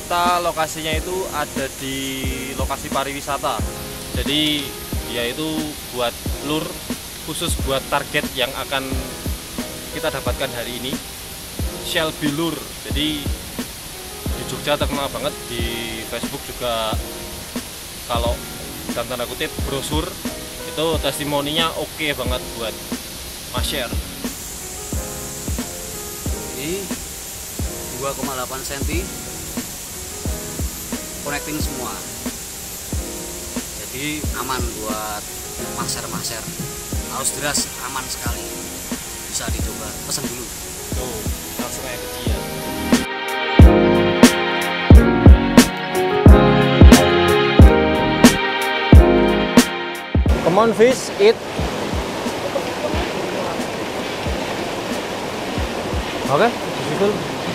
kita lokasinya itu ada di lokasi pariwisata. Jadi dia itu buat lure khusus buat target yang akan kita dapatkan hari ini, Shelby Lure. Jadi di Jogja terkenal banget, di Facebook juga kalau dalam tanda kutip brosur itu testimoninya oke banget buat mas-share. Ini 2,8 cm connecting semua, jadi aman buat maser-maser. Arus deras aman sekali, bisa dicoba, pesan dulu. Tuh, langsung kayak ke dia. Come on fish, eat. Oke, beautiful.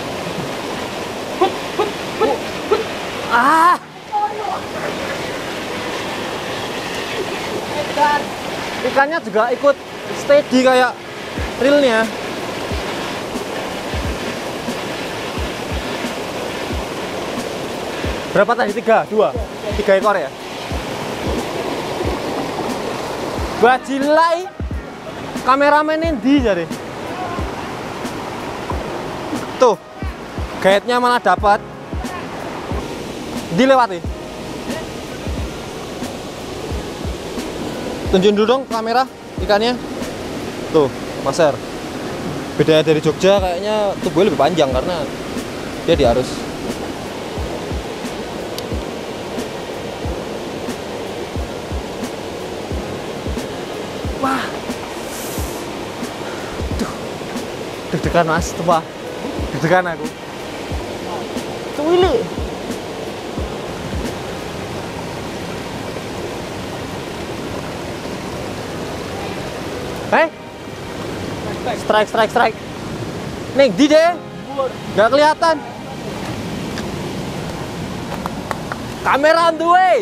Ah. Ikannya juga ikut steady kayak reelnya. Berapa tadi? 3 ekor ya? Bajilai kameramen ini jadi. Tuh, guide-nya malah dapat. Dilewati. Tunjukin dulu dong kamera ikannya. Tuh, maser. Beda dari Jogja, kayaknya tubuhnya lebih panjang karena dia di arus. Wah. Tuh. Deg-degan mas, tuh Pak. Deg-degan aku. Tuh Willy. Strike. Nih, di deh. Nggak kelihatan. Kamera on the way.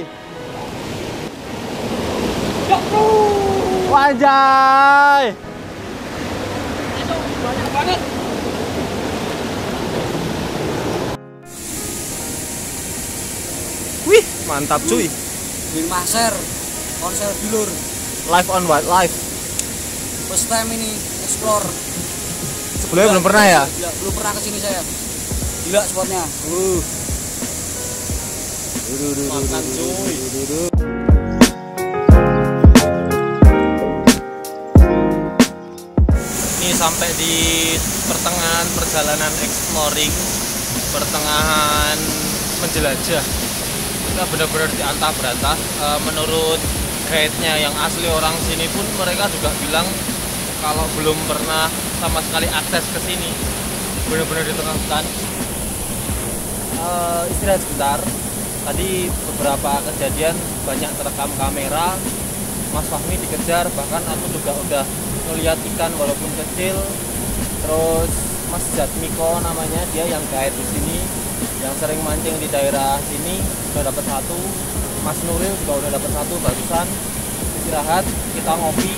Wajay. Banyak banget. Wih, mantap cuy. Win maser, konser bilur. Live on wildlife. First time ini explore. Sebelumnya belum pernah ya? Gila, belum pernah kesini saya. Gila spotnya. Mantap cuy. Ini sampai di pertengahan perjalanan exploring, pertengahan menjelajah. Kita benar-benar diantah berantah. Menurut guide-nya yang asli orang sini pun mereka juga bilang kalau belum pernah sama sekali akses ke sini, benar-benar di tengah hutan. Istirahat sebentar. Tadi beberapa kejadian banyak terekam kamera. Mas Fahmi dikejar, bahkan aku juga udah melihat ikan walaupun kecil. Terus Mas Jatmiko namanya, dia yang guide di sini, yang sering mancing di daerah sini, udah dapat 1. Mas Nuril juga udah dapat 1 barusan. Istirahat, kita ngopi.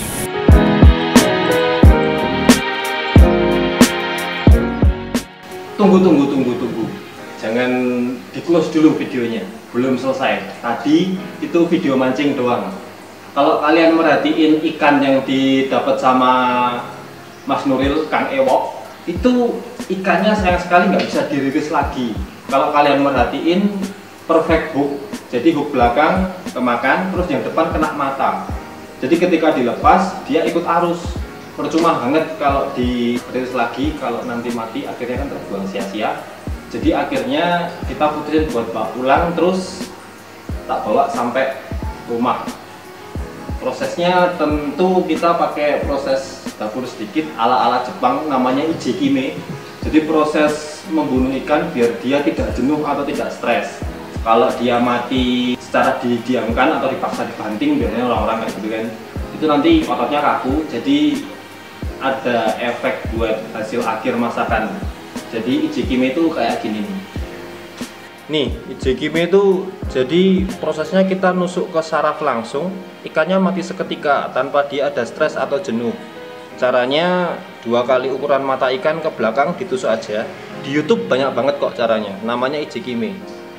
Tunggu. Jangan di close dulu videonya, belum selesai. Tadi itu video mancing doang. Kalau kalian merhatiin ikan yang didapat sama Mas Nuril, Kang Ewok, itu ikannya sayang sekali nggak bisa dirilis lagi. Kalau kalian merhatiin perfect hook, jadi hook belakang kemakan, terus yang depan kena mata. Jadi ketika dilepas dia ikut arus. Percuma banget kalau dirilis lagi, kalau nanti mati akhirnya kan terbuang sia-sia. Jadi akhirnya kita putusin buat bawa pulang, terus tak bawa sampai rumah. Prosesnya tentu kita pakai proses dapur sedikit ala-ala Jepang, namanya ijekime. Jadi proses membunuh ikan biar dia tidak jenuh atau tidak stres. Kalau dia mati secara didiamkan atau dipaksa dibanting, biasanya orang-orang kayak gitu kan, itu nanti ototnya kaku, jadi ada efek buat hasil akhir masakan. Jadi ijekime itu kayak gini nih. Nih, ijekime itu jadi prosesnya kita nusuk ke saraf langsung, ikannya mati seketika tanpa dia ada stres atau jenuh. Caranya 2 kali ukuran mata ikan ke belakang ditusuk aja. Di YouTube banyak banget kok caranya, namanya ijekime.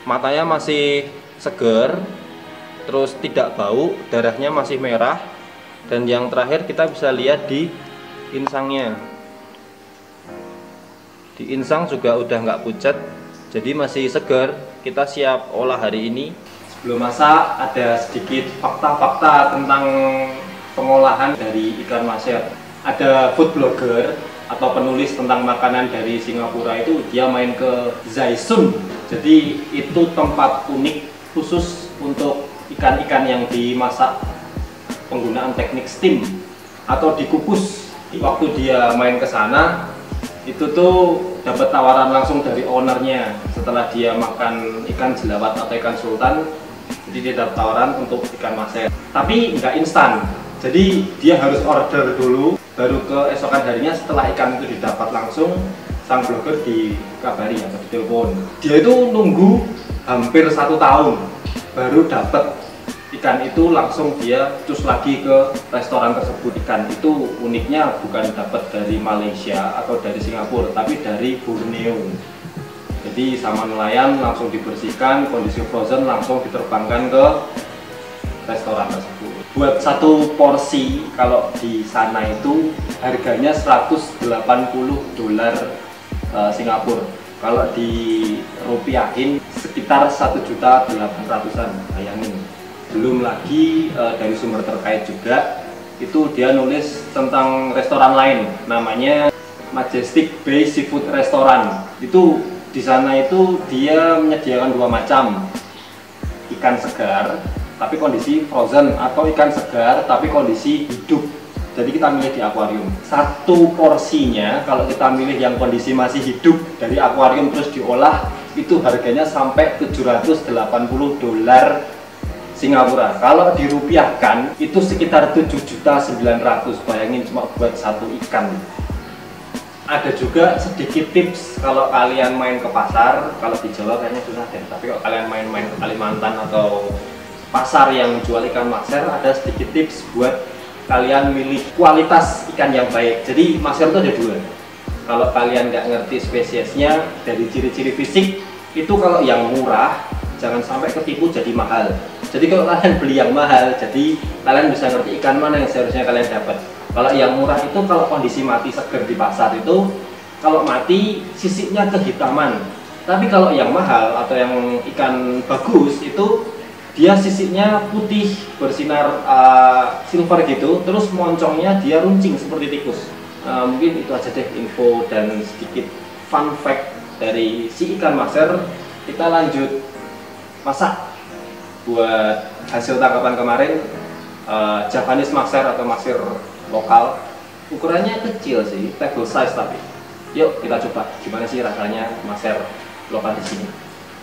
matanya masih seger, terus tidak bau, darahnya masih merah, dan yang terakhir kita bisa lihat di insangnya. Di insang juga udah nggak pucat, jadi masih seger. Kita siap olah hari ini. Sebelum masak ada sedikit fakta-fakta tentang pengolahan dari ikan maser. Ada food blogger atau penulis tentang makanan dari Singapura itu, dia main ke Zaisun. Jadi itu tempat unik khusus untuk ikan-ikan yang dimasak penggunaan teknik steam atau dikukus. Waktu dia main ke sana, itu tuh dapat tawaran langsung dari ownernya setelah dia makan ikan jelawat atau ikan sultan. Jadi dia dapat tawaran untuk ikan maser, tapi nggak instan. Jadi dia harus order dulu, baru keesokan harinya setelah ikan itu didapat langsung sang blogger dikabari atau ditelepon. Dia itu nunggu hampir 1 tahun baru dapat ikan itu, langsung dia cus lagi ke restoran tersebut. Ikan itu uniknya bukan dapat dari Malaysia atau dari Singapura, tapi dari Borneo. Jadi sama nelayan langsung dibersihkan, kondisi frozen, langsung diterbangkan ke restoran tersebut. Buat satu porsi kalau di sana itu harganya 180 dolar Singapura. Kalau dirupiahin sekitar 1.800.000-an, bayangin. Belum lagi dari sumber terkait juga, itu dia nulis tentang restoran lain, namanya Majestic Bay Seafood Restaurant. Itu di sana itu dia menyediakan 2 macam, ikan segar tapi kondisi frozen, atau ikan segar tapi kondisi hidup. Jadi kita milih di akuarium. Satu porsinya kalau kita milih yang kondisi masih hidup dari akuarium terus diolah, itu harganya sampai 780 dolar Singapura. Kalau dirupiahkan itu sekitar 7.900.000. Bayangin cuma buat satu ikan. Ada juga sedikit tips kalau kalian main ke pasar. Kalau di Jawa kayaknya susah deh, tapi kalau kalian main-main ke Kalimantan atau pasar yang jual ikan maser, ada sedikit tips buat kalian milih kualitas ikan yang baik. Jadi maser itu ada 2. Kalau kalian nggak ngerti spesiesnya, dari ciri-ciri fisik itu, kalau yang murah jangan sampai ketipu jadi mahal. Jadi kalau kalian beli yang mahal, jadi kalian bisa ngerti ikan mana yang seharusnya kalian dapat. Kalau yang murah itu, kalau kondisi mati seger di pasar itu, kalau mati sisiknya kehitaman. Tapi kalau yang mahal atau yang ikan bagus itu, dia sisiknya putih bersinar silver gitu, terus moncongnya dia runcing seperti tikus. Mungkin itu aja deh info dan sedikit fun fact dari si ikan maser. Kita lanjut masak. Buat hasil tangkapan kemarin, Japanese maser atau maser lokal, ukurannya kecil sih, table size, tapi yuk kita coba gimana sih rasanya maser lokal di sini.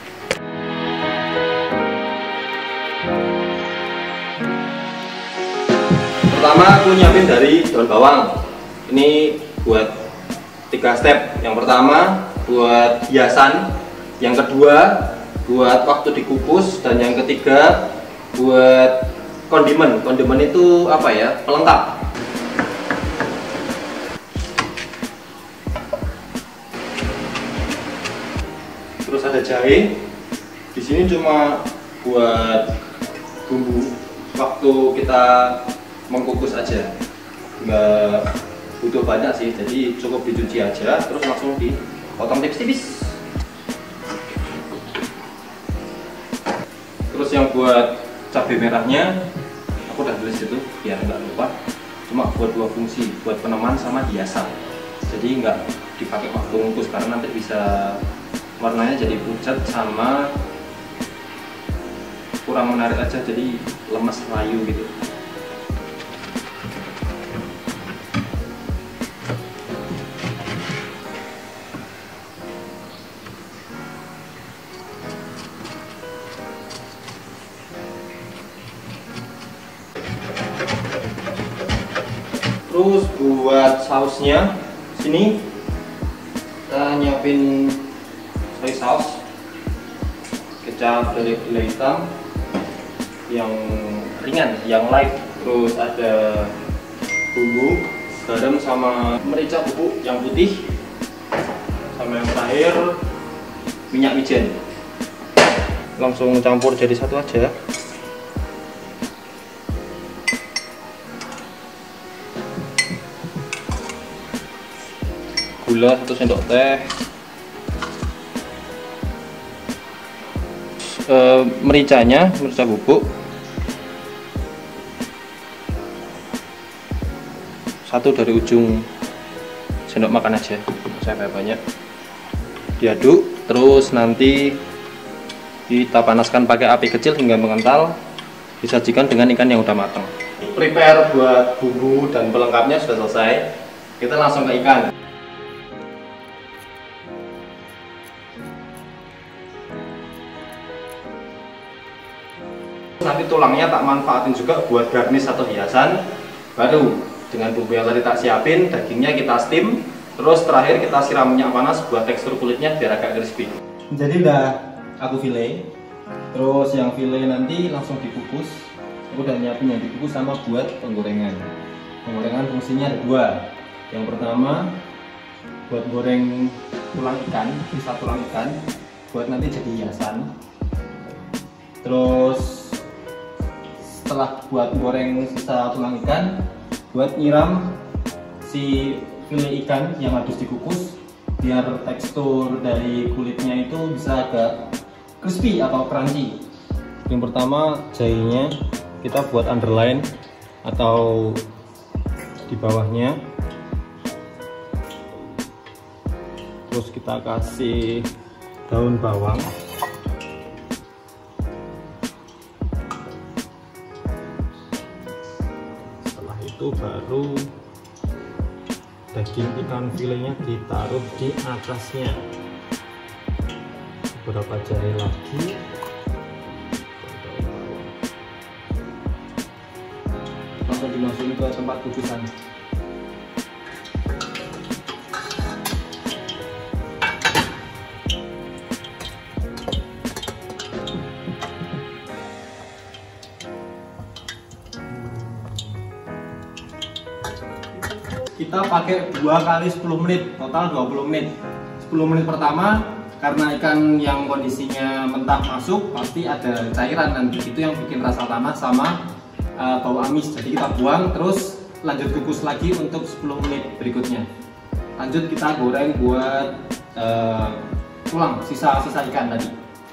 Pertama aku nyiapin dari daun bawang. Ini buat 3 step. Yang pertama buat hiasan, yang kedua buat waktu dikukus, dan yang ketiga buat kondimen. Kondimen itu apa ya? Pelengkap. Terus ada jahe. Di sini cuma buat bumbu waktu kita mengkukus aja, nggak butuh banyak sih, jadi cukup dicuci aja terus langsung dipotong tipis-tipis. Terus yang buat cabai merahnya aku udah tulis itu biar nggak lupa, cuma buat 2 fungsi, buat peneman sama hiasan. Jadi nggak dipakai waktu mengukus karena nanti bisa warnanya jadi pucat sama kurang menarik aja, jadi lemes layu gitu. Terus buat sausnya, sini kita nyiapin soy sauce, kecap gula hitam yang ringan, yang light. Terus ada bumbu, garam sama merica bubuk yang putih, sama yang terakhir minyak wijen. langsung campur jadi satu aja. Gula 1 sendok teh, mericanya, merica bubuk 1 dari ujung sendok makan aja, saya banyak. Diaduk, terus nanti kita panaskan pakai api kecil hingga mengental, disajikan dengan ikan yang udah matang. Prepare buat bumbu dan pelengkapnya sudah selesai, kita langsung ke ikan. Nanti tulangnya tak manfaatin juga buat garnish atau hiasan. Baru dengan bumbu yang tadi tak siapin, dagingnya kita steam, terus terakhir kita siram minyak panas buat tekstur kulitnya biar agak crispy. Jadi udah aku file, terus yang file nanti langsung dikukus. Aku udah nyiapin yang dikukus sama buat penggorengan. Penggorengan fungsinya ada 2. Yang pertama buat goreng tulang ikan, sisa tulang ikan, buat nanti jadi hiasan. Terus setelah buat goreng sisa tulang ikan, buat nyiram si file ikan yang habis dikukus biar tekstur dari kulitnya itu bisa agak crispy atau crunchy. Yang pertama jahenya kita buat underline atau di bawahnya, terus kita kasih daun bawang. Itu baru daging ikan filenya ditaruh di atasnya, beberapa jari lagi, langsung dimasukin ke tempat kukusan. Kita pakai 2 kali 10 menit, total 20 menit. 10 menit pertama karena ikan yang kondisinya mentah masuk pasti ada cairan nanti, itu yang bikin rasa tanah sama bau amis. Jadi kita buang, terus lanjut kukus lagi untuk 10 menit berikutnya. Lanjut kita goreng buat tulang, sisa-sisa ikan tadi.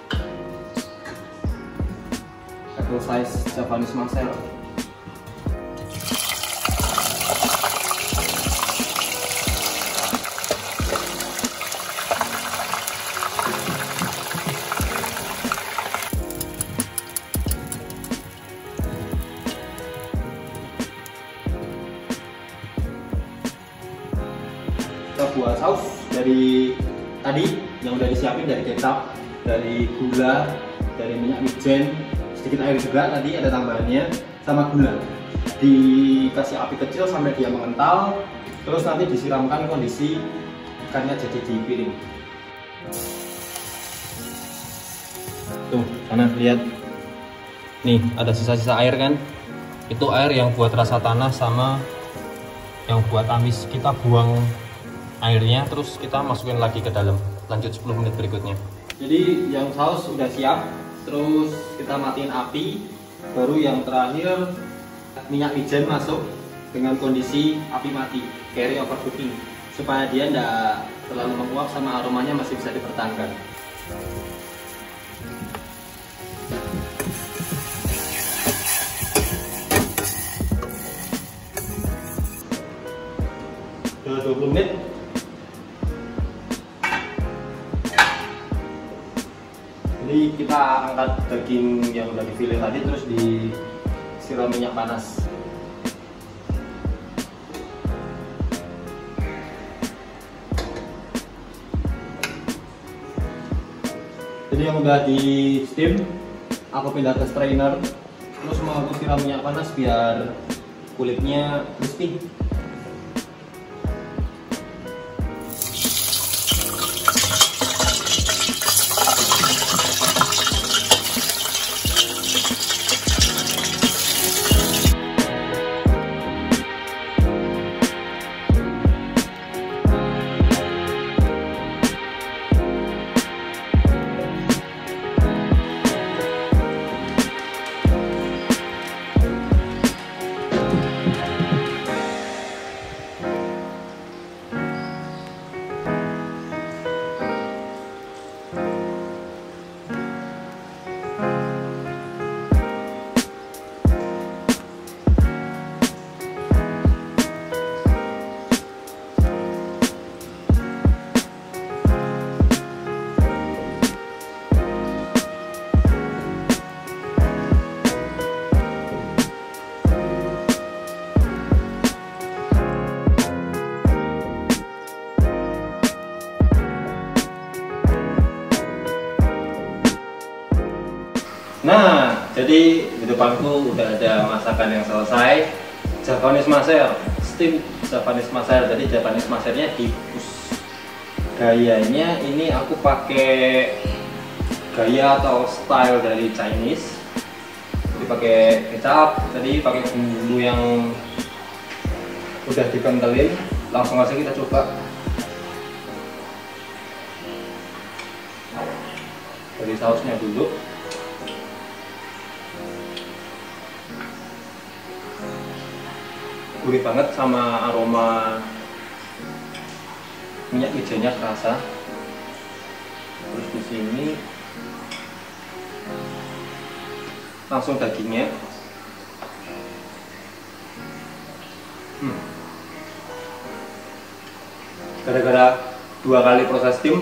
Apple size Japanese mackerel. Kita buat saus dari tadi yang udah disiapin, dari kecap, dari gula, dari minyak wijen, sedikit air juga tadi ada tambahannya, sama gula. Dikasih api kecil sampai dia mengental, terus nanti disiramkan kondisi ikannya jadi di piring. Tuh, sana lihat. Nih, ada sisa-sisa air kan? Itu air yang buat rasa tanah sama yang buat amis. Kita buang airnya, terus kita masukin lagi ke dalam, lanjut 10 menit berikutnya. Jadi yang saus udah siap, terus kita matiin api. Baru yang terakhir minyak wijen masuk dengan kondisi api mati, carry over cooking, supaya dia tidak terlalu menguap sama aromanya masih bisa dipertahankan. Udah 20 menit. Jadi kita angkat daging yang udah difile tadi, terus disiram minyak panas. Jadi yang udah di steam, aku pindah ke strainer, terus mau aku siram minyak panas biar kulitnya crispy. Nah, jadi di depanku udah ada masakan yang selesai. Japanese maser, steam Japanese maser. Jadi Japanese masernya dibungkus. Gayanya ini aku pakai gaya atau style dari Chinese. Jadi pakai kecap, tadi pakai bumbu yang udah dikentelin. Langsung aja kita coba. Dari sausnya dulu. Gurih banget sama aroma minyak wijennya kerasa. Terus di sini langsung dagingnya. Gara-gara 2 kali proses steam,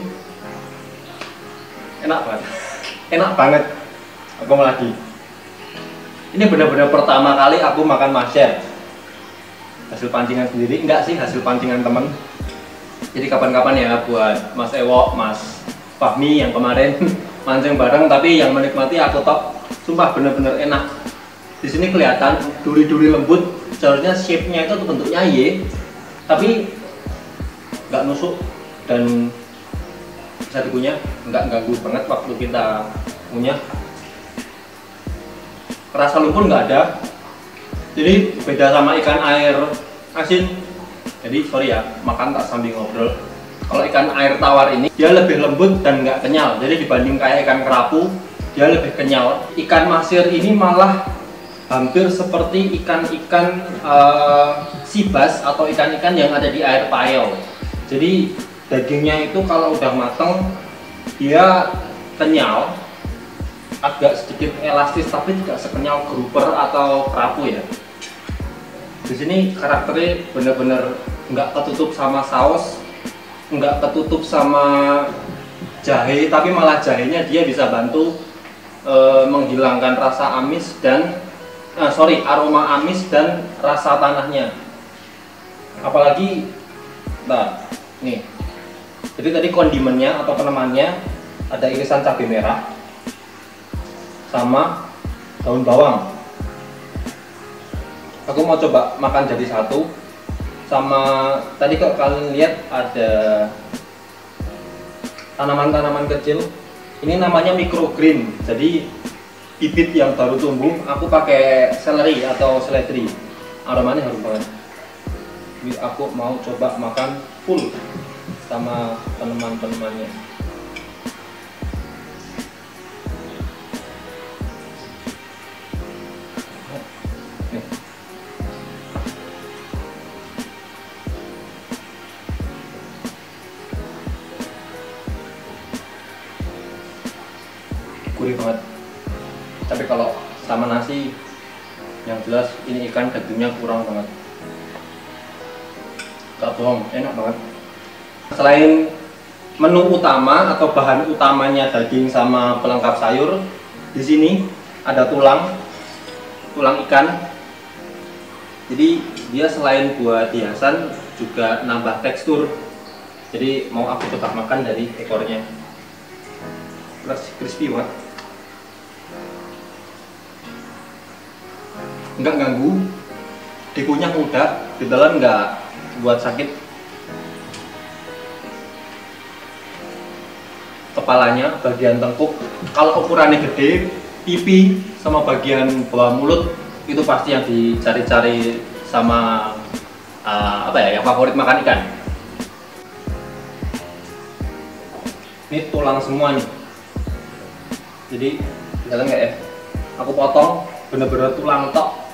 enak banget. Enak banget. Aku mau lagi. Ini benar-benar pertama kali aku makan maser. Hasil pancingan sendiri, enggak sih, hasil pancingan temen. Jadi kapan-kapan ya buat Mas Ewo, Mas Fahmi yang kemarin mancing bareng, tapi yang menikmati aku tok. Sumpah bener-bener enak. Di sini kelihatan duri-duri lembut, seharusnya shape-nya itu bentuknya Y, tapi nggak nusuk dan bisa dikunyah, nggak ganggu banget waktu kita punya. Rasa lumpur nggak ada. Jadi beda sama ikan air asin. Jadi sorry ya, makan tak sambil ngobrol. Kalau ikan air tawar ini dia lebih lembut dan nggak kenyal. Jadi dibanding kayak ikan kerapu, dia lebih kenyal. Ikan masir ini malah hampir seperti ikan-ikan sibas atau ikan-ikan yang ada di air payau. Jadi dagingnya itu kalau udah mateng dia kenyal, agak sedikit elastis tapi tidak sekenyal grouper atau kerapu ya. Di sini karakternya bener-bener nggak ketutup sama saus, nggak ketutup sama jahe, tapi malah jahenya dia bisa bantu menghilangkan rasa amis dan aroma amis dan rasa tanahnya. Apalagi, nah, nih. Jadi tadi kondimennya atau penemannya ada irisan cabai merah sama daun bawang. Aku mau coba makan jadi satu. Sama tadi kalau kalian lihat ada tanaman-tanaman kecil. Ini namanya microgreen. Jadi bibit yang baru tumbuh. Aku pakai seleri atau seledri. Aromanya harum banget. Jadi aku mau coba makan full sama tanaman-tanamannya. Gurih banget, tapi kalau sama nasi yang jelas ini ikan dagingnya kurang banget. Gak bohong, enak banget. Selain menu utama atau bahan utamanya daging sama pelengkap sayur, di sini ada tulang ikan. Jadi dia selain buat hiasan juga nambah tekstur. Jadi mau aku coba makan dari ekornya. Crispy banget. Nggak ganggu, dikunyah mudah, di dalam nggak buat sakit. Kepalanya, bagian tengkuk, kalau ukurannya gede, pipi sama bagian bawah mulut itu pasti yang dicari-cari sama yang favorit makan ikan. Ini tulang semua nih. Jadi kelihatan nggak ya? Aku potong bener-bener tulang tok.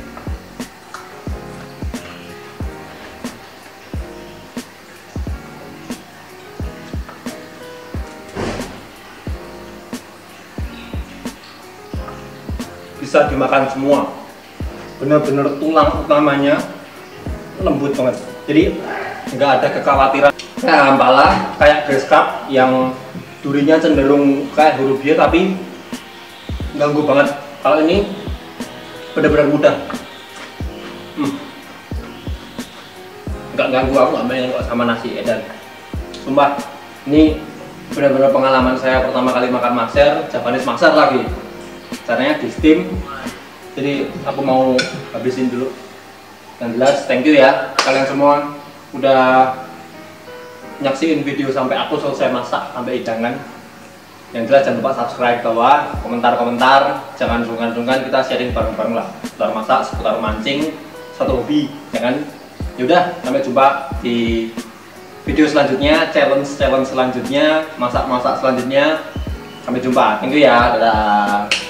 Bisa dimakan semua. Bener-bener tulang utamanya lembut banget. Jadi nggak ada kekhawatiran kayak hampala, kayak grass cup yang durinya cenderung kayak huruf Y tapi ganggu banget. Kalau ini benar-benar mudah. Nggak ganggu, aku nggak main kok sama nasi edan. Sumpah, ini benar-benar pengalaman saya pertama kali makan maser, Japanese maser lagi. caranya di steam. Jadi aku mau habisin dulu. Yang jelas thank you ya kalian semua udah nyaksiin video sampai aku selesai masak sampai hidangan. Yang jelas jangan lupa subscribe bawah, komentar-komentar, jangan sungkan-sungkan, kita sharing bareng-bareng lah seputar masak, seputar mancing, satu hobi, ya kan? Yaudah, sampai jumpa di video selanjutnya, challenge selanjutnya, masak-masak selanjutnya. Sampai jumpa, thank you ya, dadah.